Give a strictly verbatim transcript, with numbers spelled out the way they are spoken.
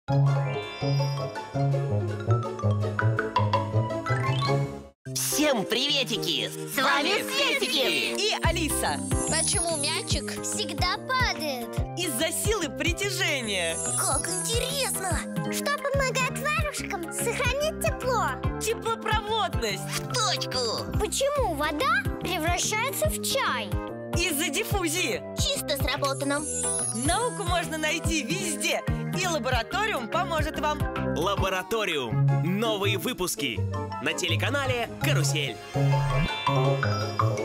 Всем приветики! С вами Светики и Алиса. Почему мячик всегда падает? Из-за силы притяжения. Как интересно! Что помогает варежкам сохранить тепло? Теплопроводность. В точку! Почему вода превращается в чай? Из-за диффузии. Чисто сработано. Науку можно найти везде, и Лабораториум поможет вам. Лабораториум. Новые выпуски на телеканале «Карусель».